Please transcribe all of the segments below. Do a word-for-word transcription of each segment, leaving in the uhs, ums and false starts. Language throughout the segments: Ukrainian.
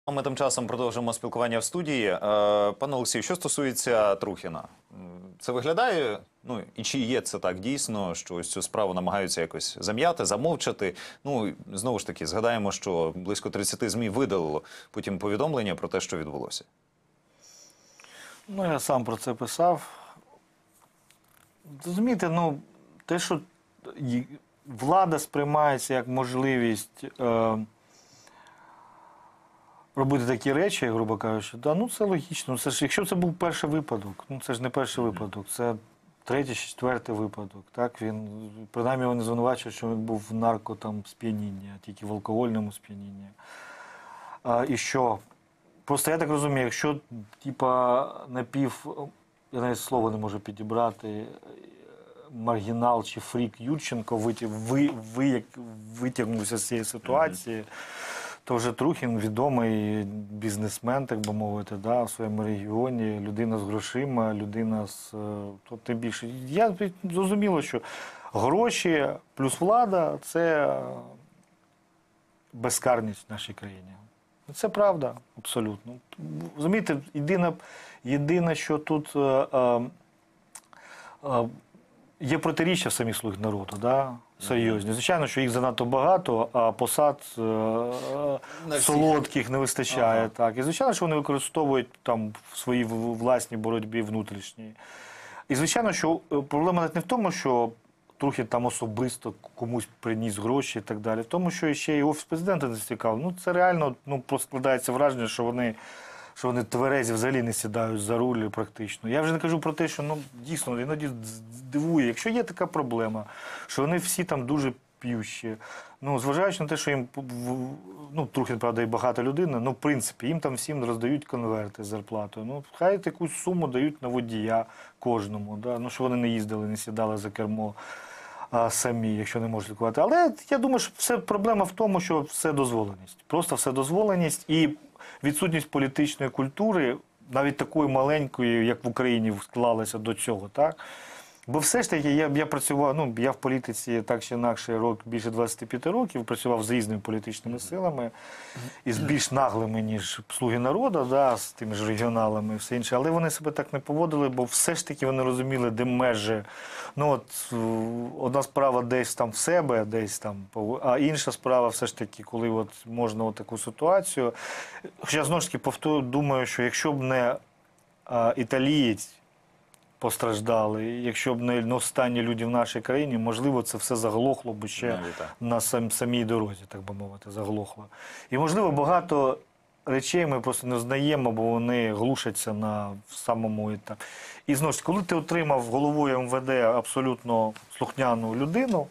Ми тим часом продовжимо спілкування в студії. Пане Олексію, що стосується Трухіна, це виглядає, ну і чи є це так дійсно, що ось цю справу намагаються якось зам'яти, замовчати? Ну, знову ж таки, згадаємо, що близько тридцяти ЗМІ видалило потім повідомлення про те, що відбулося. Ну, я сам про це писав. Розумієте, ну, те, що влада сприймається як можливість е, робити такі речі, грубо кажучи, да, ну це логічно. Це ж, якщо це був перший випадок, ну це ж не перший випадок, це третій, четвертий випадок. Так, він, принаймні, вони звинувачують, що він був в нарко там сп'янінні, а тільки в алкогольному сп'янінні. А, і що? Просто я так розумію, якщо типа напів, я навіть слово не можу підібрати, маргінал чи фрік Юрченко витяг, ви, ви, витягнувся з цієї ситуації, то вже Трухін відомий бізнесмен, так би мовити, да, в своєму регіоні, людина з грошима, людина з... То, тим більше. Я зрозуміло, що гроші плюс влада – це безкарність в нашій країні. Це правда, абсолютно. Розумієте, єдине, єдине що тут е, е, е, є протиріччя в самих «Слуг народу», да? Серйозні. Звичайно, що їх занадто багато, а посад е, солодких не вистачає. Ага. Так. І звичайно, що вони використовують там в своїй власній боротьбі внутрішній. І звичайно, що проблема навіть не в тому, що Трухін там особисто комусь приніс гроші і так далі. В тому, що ще і Офіс Президента не цікавив. Ну, це реально, ну, просто складається враження, що вони, що вони тверезі взагалі не сідають за руль практично. Я вже не кажу про те, що, ну, дійсно, іноді дивує. Якщо є така проблема, що вони всі там дуже п'ющі, ну, зважаючи на те, що їм, ну, Трухін, правда, і багата людина, ну, в принципі, їм там всім роздають конверти з зарплатою. Ну, хай якусь суму дають на водія кожному, да? Ну, що вони не їздили, не сідали за кермо самі, якщо не можуть лікувати. Але я думаю, що все проблема в тому, що вседозволеність. Просто вседозволеність і відсутність політичної культури, навіть такої маленької, як в Україні склалася до цього, так? Бо все ж таки, я, я працював, ну, я в політиці так чи інакше рок, більше двадцяти п'яти років, працював з різними політичними силами, і з більш наглими, ніж «Слуги народу», да, з тими ж регіоналами і все інше. Але вони себе так не поводили, бо все ж таки вони розуміли, де межі. Ну, от, одна справа десь там в себе, десь там, а інша справа все ж таки, коли от можна от таку ситуацію. Хоча, знову ж таки, повторю, думаю, що якщо б не а, італієць, постраждали. Якщо б не останні люди в нашій країні, можливо, це все заглохло б ще на сам, самій дорозі, так би мовити, заглохло. І, можливо, багато речей ми просто не знаємо, бо вони глушаться на самому етапі. І, знову ж, коли ти отримав головою ем ве де абсолютно слухняну людину,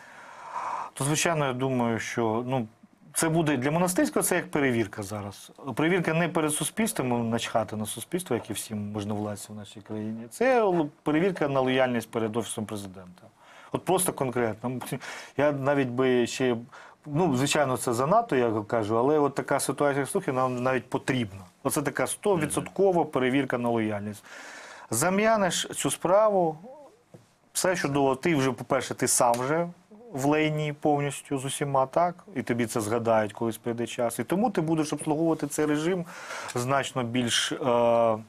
то, звичайно, я думаю, що, ну, це буде для Монастирського, це як перевірка зараз. Перевірка не перед суспільством, начхати на суспільство, як і всім можновладцям в нашій країні. Це перевірка на лояльність перед Офісом Президента. От просто конкретно. Я навіть би ще, ну, звичайно, це занадто, я кажу, але от така ситуація, як слухи, нам навіть потрібна. Оце така сто відсоткова перевірка на лояльність. Зам'янеш цю справу, все чудово, ти вже, по-перше, ти сам вже в лейні повністю з усіма, так? І тобі це згадають, колись прийде час. І тому ти будеш обслуговувати цей режим значно більш е,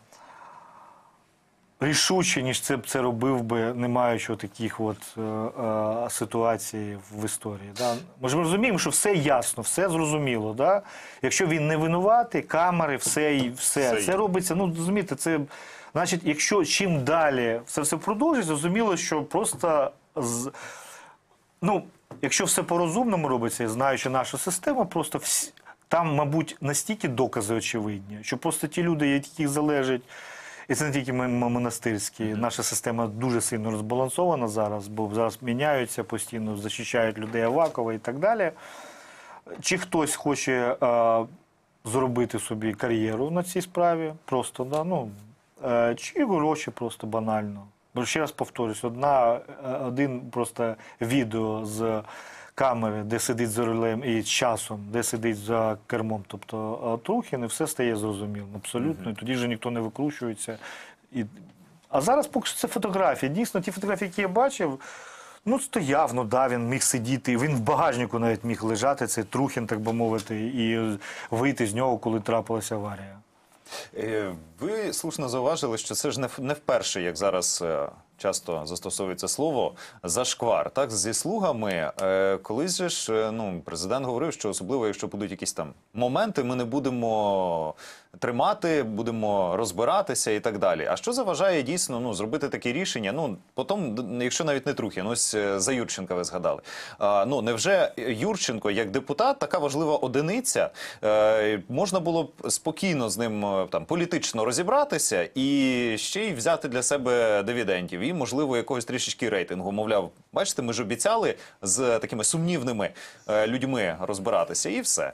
рішуче, ніж це б це робив би, не маючи таких от е, е, ситуацій в історії. Да? Ми ж розуміємо, що все ясно, все зрозуміло. Да? Якщо він не винуватий, камери, все, і все. все. Це робиться, ну, розумієте, це, значить, якщо чим далі це все продовжить, зрозуміло, що просто з... Ну, якщо все по-розумному робиться, знаючи нашу систему, просто всі, там, мабуть, настільки докази очевидні, що просто ті люди, від яких залежать, і це не тільки Монастирські, mm-hmm. наша система дуже сильно розбалансована зараз, бо зараз міняються постійно, захищають людей Авакова і так далі. Чи хтось хоче а, зробити собі кар'єру на цій справі, просто, да, ну, а, чи гроші просто банально. Бо ще раз повторюсь, одна, один просто відео з камери, де сидить за рулем, і з часом, де сидить за кермом, тобто Трухін, і все стає зрозумілим, абсолютно, mm-hmm. і тоді вже ніхто не викручується. І... А зараз поки що це фотографії. Дійсно, ті фотографії, які я бачив, Ну, стояв, ну да, він міг сидіти, він в багажнику навіть міг лежати, цей Трухін, так би мовити, і вийти з нього, коли трапилася аварія. Е, Ви слушно зауважили, що це ж не в- не вперше, як зараз е, часто застосовується слово, зашквар. Так, зі слугами е, колись же ж е, ну, президент говорив, що особливо, якщо будуть якісь там моменти, ми не будемо тримати, будемо розбиратися і так далі. А що заважає дійсно ну, зробити таке рішення? Ну, потім, д- якщо навіть не Трухін, ось е, за Юрченка ви згадали. А, ну, невже Юрченко як депутат, така важлива одиниця, е, можна було б спокійно з ним е, там політично розібратися і ще й взяти для себе дивідендів і, можливо, якогось трішечки рейтингу. Мовляв, бачите, ми ж обіцяли з такими сумнівними е, людьми розбиратися, і все.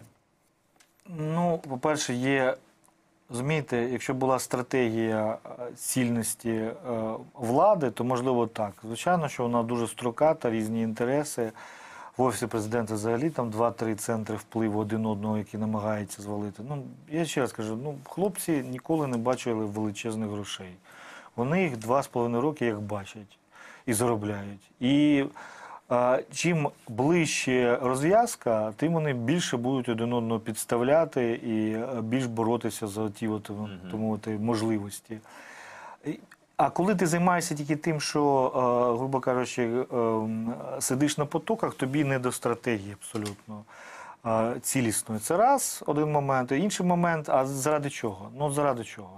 Ну, по-перше, є, розумієте, якщо була стратегія е, цільності е, влади, то можливо так. Звичайно, що вона дуже строката, різні інтереси. В Офісі президента взагалі там два-три центри впливу один одного, які намагаються звалити. Ну, я ще раз кажу, ну, хлопці ніколи не бачили величезних грошей. Вони їх два з половиною роки як бачать і заробляють. І а, чим ближче розв'язка, тим вони більше будуть один одного підставляти і а, більш боротися за ті от, ну, тому от, можливості. І- А коли ти займаєшся тільки тим, що, е, грубо кажучи, е, сидиш на потоках, тобі не до стратегії абсолютно е, цілісної. Це раз, один момент. І інший момент, а заради чого? Ну, заради чого?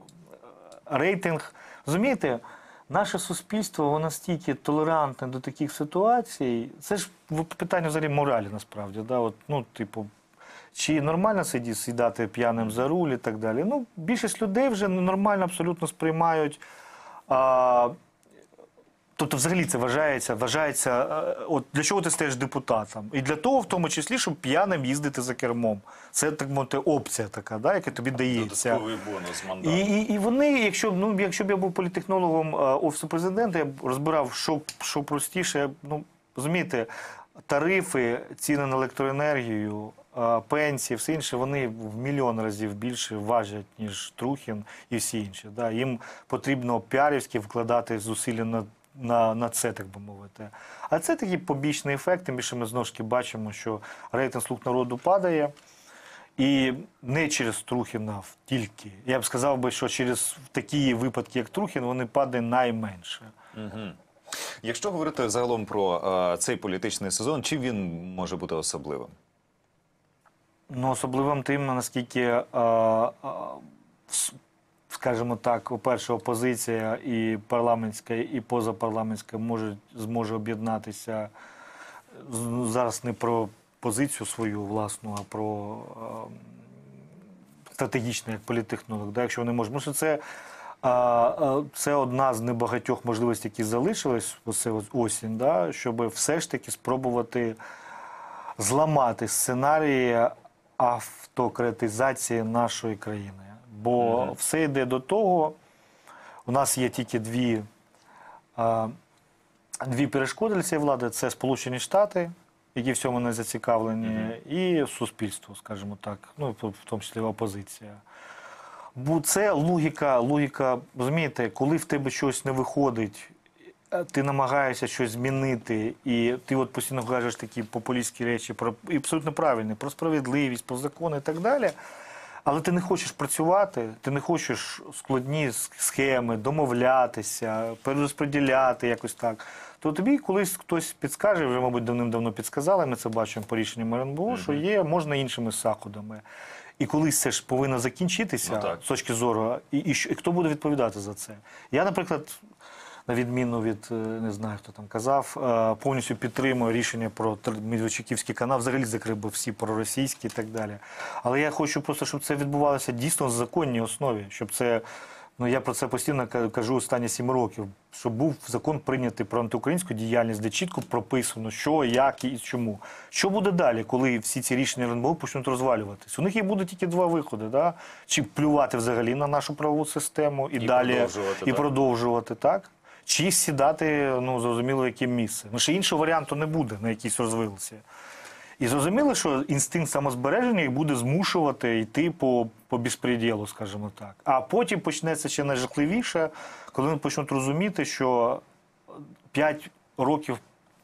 Рейтинг. Розумієте, наше суспільство, воно настільки толерантне до таких ситуацій. Це ж питання взагалі моралі, насправді. Да? От, ну, типу, чи нормально сидіти, сідати п'яним за руль і так далі. Ну, більшість людей вже нормально абсолютно сприймають. А, тобто, взагалі це вважається, вважається, а, от для чого ти стаєш депутатом? І для того, в тому числі, щоб п'яним їздити за кермом. Це, так мовити, опція така, да, яка тобі дається. Додатковий бонус мандату. І, і, і вони, якщо, ну, якщо б я був політехнологом а, Офісу президента, я б розбирав, що, що простіше. Ну, розумієте, тарифи, ціни на електроенергію, а, пенсії, все інше, вони в мільйон разів більше важать, ніж Трухін і всі інші. Да? Їм потрібно піарівськи вкладати зусилля на, на, на це, так би мовити. А це такий побічний ефект, тим більше ми знову ж таки бачимо, що рейтинг «Слуг народу» падає. І не через Трухіна тільки. Я б сказав би, що через такі випадки, як Трухін, вони падають найменше. Угу. Якщо говорити загалом про е, цей політичний сезон, чим він може бути особливим? Ну, особливим тим, наскільки, е, е, скажімо так, по-перше, опозиція і парламентська, і позапарламентська можуть, зможе об'єднатися з- зараз не про позицію свою власну, а про е, стратегічну, як політтехнолог, да, якщо вони можуть. Тому що це, е, е, це одна з небагатьох можливостей, які залишились оце ось осінь, да, щоб все ж таки спробувати зламати сценарії автократизації нашої країни. Бо Мгм. все йде до того, у нас є тільки дві, а, дві перешкоди для цієї влади. Це Сполучені Штати, які в цьому не зацікавлені, і суспільство, скажімо так, ну, в тому числі опозиція. Бо це логіка, логіка, розумієте, коли в тебе щось не виходить, ти намагаєшся щось змінити, і ти от постійно кажеш такі популістські речі, про, і абсолютно правильні, про справедливість, про закони і так далі, але ти не хочеш працювати, ти не хочеш складні схеми, домовлятися, перерозподіляти якось так, то тобі колись хтось підскаже, вже, мабуть, давним-давно підсказали, ми це бачимо по рішенням РНБО, mm-hmm. що є, можна іншими заходами. І колись це ж повинно закінчитися, ну, з точки зору, і, і, і хто буде відповідати за це? Я, наприклад, на відміну від, не знаю, хто там казав, повністю підтримую рішення про Медведчуківський канал, взагалі закрив би всі проросійські і так далі. Але я хочу просто, щоб це відбувалося дійсно в законній основі, щоб це, ну я про це постійно кажу останні сім років, щоб був закон прийнятий про антиукраїнську діяльність, де чітко прописано, що, як і чому. Що буде далі, коли всі ці рішення РНБО почнуть розвалюватись? У них є буде тільки два виходи, да? Чи плювати взагалі на нашу правову систему і, І далі продовжувати, і так? продовжувати, так? Чи сідати, ну, зрозуміло, яке місце. Ну, ще іншого варіанту не буде на якійсь розвилці. І зрозуміло, що інстинкт самозбереження їх буде змушувати йти по, по безпреділу, скажімо так. А потім почнеться ще найжахливіше, коли вони почнуть розуміти, що п'ять років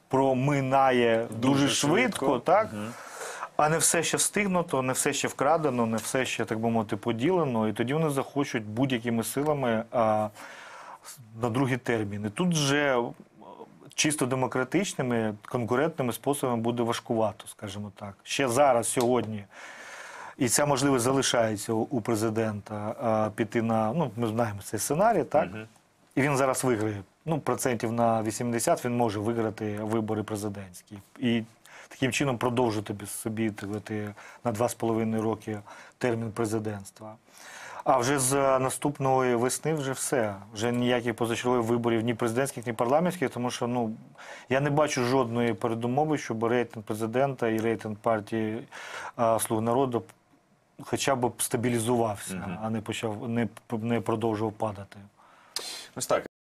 проминає дуже, Дуже швидко, швидко. так? А не все ще встигнуто, не все ще вкрадено, не все ще, так би мовити, поділено. І тоді вони захочуть будь-якими силами а, на другий термін. І тут вже чисто демократичними, конкурентними способами буде важкувато, скажімо так. Ще зараз, сьогодні, і ця можливість залишається у у президента а, піти на, ну, ми знаємо цей сценарій, так? І він зараз виграє. Ну, процентів на вісімдесят він може виграти вибори президентські. І таким чином продовжити без собі так сказати, на два з половиною роки термін президентства. А вже з наступної весни вже все. Вже ніяких позачергових виборів ні президентських, ні парламентських, тому що ну, я не бачу жодної передумови, щоб рейтинг президента і рейтинг партії а, «Слуг народу» хоча б стабілізувався, а не почав, не, не продовжував падати. Ось так.